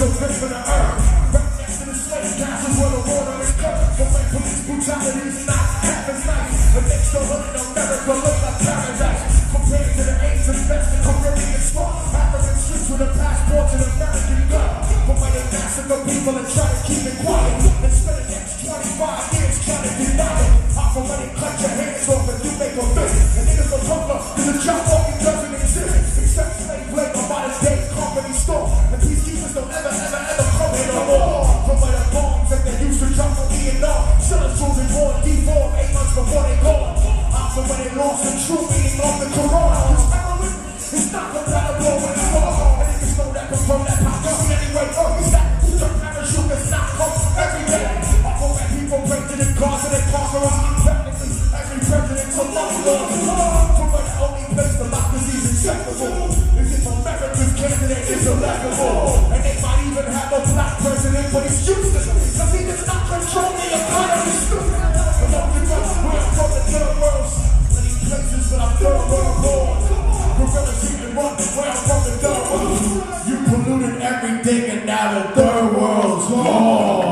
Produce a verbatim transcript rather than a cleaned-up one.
the fifth of the earth. Right next to the slave castles where the water is cut. But when police brutality is not happens nice, it makes the hood in America look like paradise. Compared to the ancient best and Caribbean swamp, African streets with a passport and American gun. But when they massacre people and try to keep it quiet, and spend the next twenty-five years trying to deny it. Often when they cut your hands off and you make a fit, and niggas are hunger, cause the job walking doesn't exist. Except slave labor by the day company store. And these keepers don't ever, ever, ever come here no more. From where the bombs that they used to drop on Vietnam, sellers children born deformed eight months before they gone. Often when they lost the true meaning of the Quran. Cause heroin is not compatible with the law. And niggas know that confirm that pop up anyway. Oh, it's that who's the parachute that's not home every day. Often when people break to the cars and they park around, practically every president's a love lord. From where the only place democracy is acceptable is if America's candidate is electable. And they might even have a black president, but he's useless. Cause he does not control the economy. Stupid. Along the guns, we're from the third world. Many places, but I'm third world born. Gorillas even run where I'm from the third world. You polluted everything and now the third world's gone.